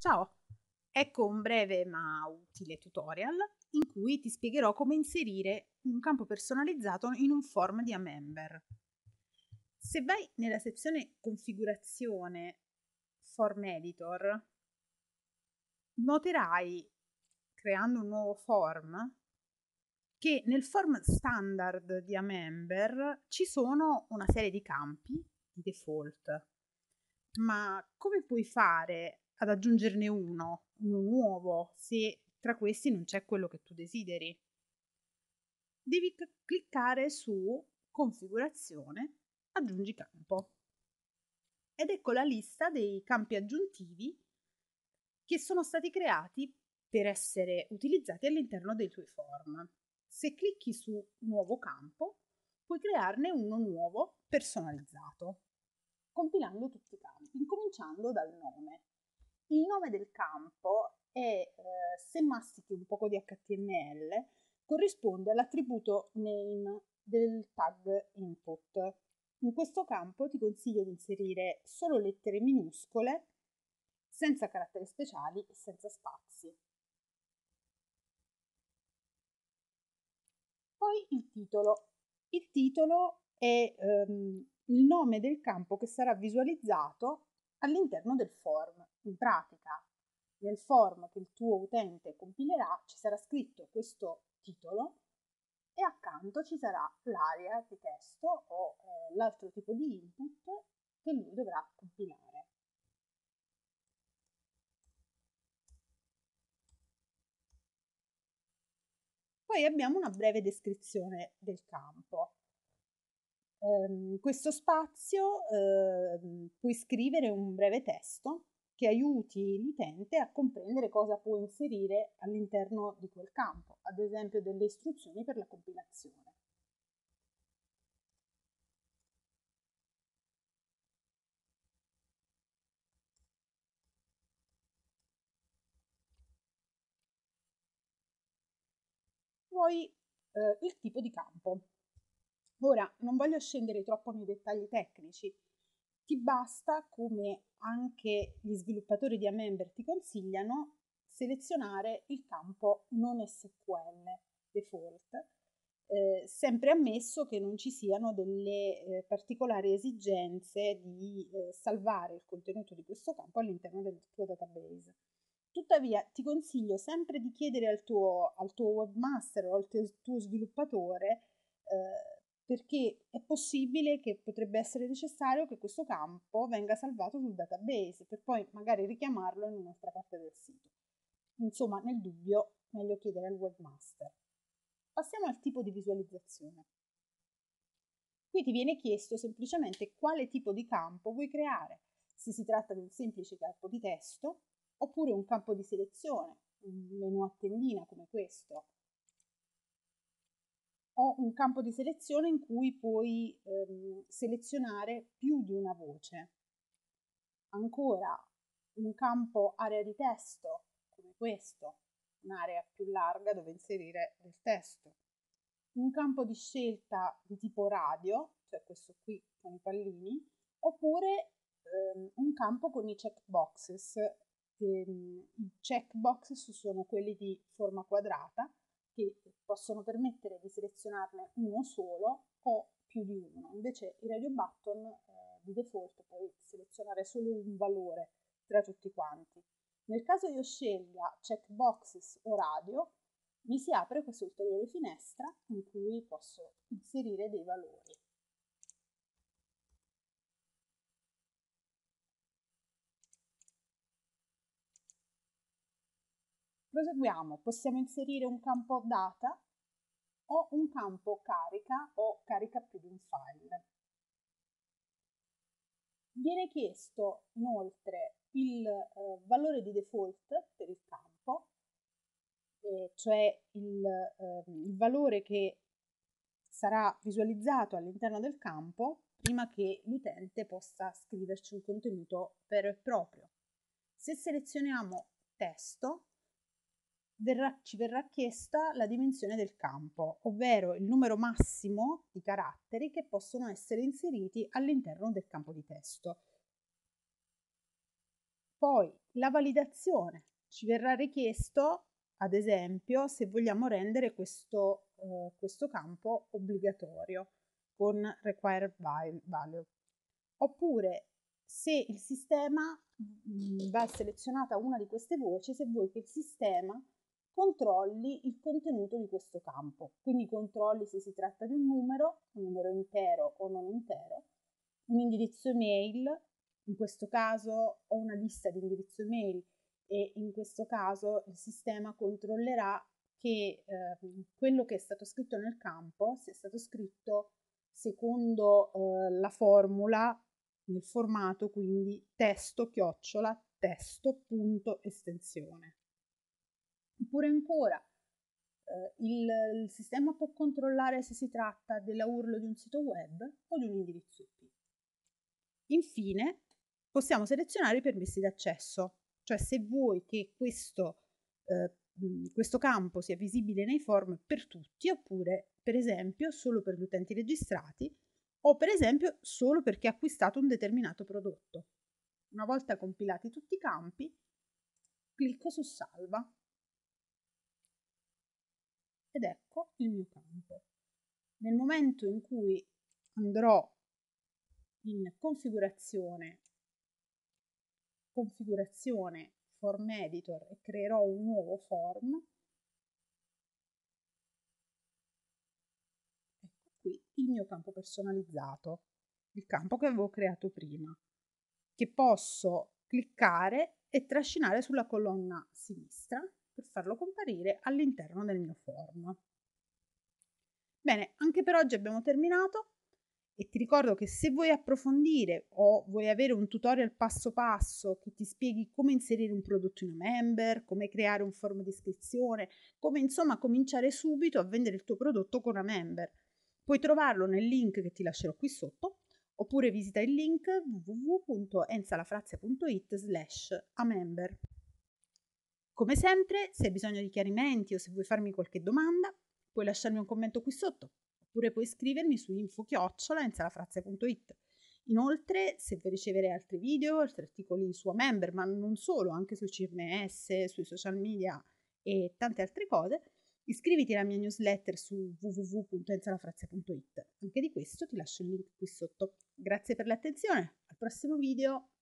Ciao! Ecco un breve ma utile tutorial in cui ti spiegherò come inserire un campo personalizzato in un form di Amember. Se vai nella sezione configurazione form editor, noterai, creando un nuovo form, che nel form standard di Amember ci sono una serie di campi di default. Ma come puoi fare ad aggiungerne uno nuovo, se tra questi non c'è quello che tu desideri? Devi cliccare su configurazione, aggiungi campo. Ed ecco la lista dei campi aggiuntivi che sono stati creati per essere utilizzati all'interno dei tuoi form. Se clicchi su nuovo campo, puoi crearne uno nuovo personalizzato, compilando tutti i campi, incominciando dal nome. Il nome del campo è, se mastichi un poco di HTML, corrisponde all'attributo name del tag input. In questo campo ti consiglio di inserire solo lettere minuscole, senza caratteri speciali e senza spazi. Poi il titolo. Il titolo è il nome del campo che sarà visualizzato all'interno del form. In pratica, nel form che il tuo utente compilerà ci sarà scritto questo titolo e accanto ci sarà l'area di testo o l'altro tipo di input che lui dovrà compilare. Poi abbiamo una breve descrizione del campo. In questo spazio puoi scrivere un breve testo che aiuti l'utente a comprendere cosa può inserire all'interno di quel campo, ad esempio delle istruzioni per la compilazione. Poi il tipo di campo. Ora, non voglio scendere troppo nei dettagli tecnici, ti basta, come anche gli sviluppatori di Amember ti consigliano, selezionare il campo non SQL default, sempre ammesso che non ci siano delle particolari esigenze di salvare il contenuto di questo campo all'interno del tuo database. Tuttavia ti consiglio sempre di chiedere al tuo webmaster o al tuo sviluppatore, perché è possibile che potrebbe essere necessario che questo campo venga salvato sul database per poi magari richiamarlo in un'altra parte del sito. Insomma, nel dubbio, meglio chiedere al webmaster. Passiamo al tipo di visualizzazione. Qui ti viene chiesto semplicemente quale tipo di campo vuoi creare, se si tratta di un semplice campo di testo oppure un campo di selezione, un menu a tendina come questo, o un campo di selezione in cui puoi selezionare più di una voce. Ancora un campo area di testo come questo, un'area più larga dove inserire del testo. Un campo di scelta di tipo radio, cioè questo qui con i pallini, oppure un campo con i checkboxes. I checkbox sono quelli di forma quadrata che possono permettere di selezionarne uno solo o più di uno. Invece i radio button di default puoi selezionare solo un valore tra tutti quanti. Nel caso io scelga checkboxes o radio, mi si apre questa ulteriore finestra in cui posso inserire dei valori. Proseguiamo, possiamo inserire un campo data o un campo carica o carica più di un file. Viene chiesto inoltre il valore di default per il campo, cioè il valore che sarà visualizzato all'interno del campo prima che l'utente possa scriverci un contenuto vero e proprio. Se selezioniamo testo, ci verrà chiesta la dimensione del campo, ovvero il numero massimo di caratteri che possono essere inseriti all'interno del campo di testo. Poi la validazione. Ci verrà richiesto, ad esempio, se vogliamo rendere questo campo obbligatorio con required value. Oppure se il sistema va selezionata una di queste voci, se vuoi che il sistema controlli il contenuto di questo campo. Quindi controlli se si tratta di un numero intero o non intero, un indirizzo email, in questo caso ho una lista di indirizzo email e in questo caso il sistema controllerà che quello che è stato scritto nel campo sia stato scritto secondo la formula nel formato, quindi testo-testo.estensione. Oppure ancora il sistema può controllare se si tratta della URL di un sito web o di un indirizzo IP. Infine, possiamo selezionare i permessi d'accesso, cioè se vuoi che questo campo sia visibile nei form per tutti, oppure per esempio solo per gli utenti registrati, o per esempio solo per chi ha acquistato un determinato prodotto. Una volta compilati tutti i campi, clicco su salva ed ecco il mio campo. Nel momento in cui andrò in configurazione form editor e creerò un nuovo form, ecco qui il mio campo personalizzato, il campo che avevo creato prima, che posso cliccare e trascinare sulla colonna sinistra per farlo comparire all'interno del mio form. Bene, anche per oggi abbiamo terminato e ti ricordo che se vuoi approfondire o vuoi avere un tutorial passo passo che ti spieghi come inserire un prodotto in una member, come creare un form di iscrizione, come insomma cominciare subito a vendere il tuo prodotto con una member, puoi trovarlo nel link che ti lascerò qui sotto oppure visita il link www.ensalafrazia.it/amember. Come sempre, se hai bisogno di chiarimenti o se vuoi farmi qualche domanda, puoi lasciarmi un commento qui sotto, oppure puoi scrivermi su info@ensalafrazia.it. Inoltre, se vuoi ricevere altri video, altri articoli su Amember, ma non solo, anche sui CMS, sui social media e tante altre cose, iscriviti alla mia newsletter su www.ensalafrazia.it. Anche di questo ti lascio il link qui sotto. Grazie per l'attenzione, al prossimo video!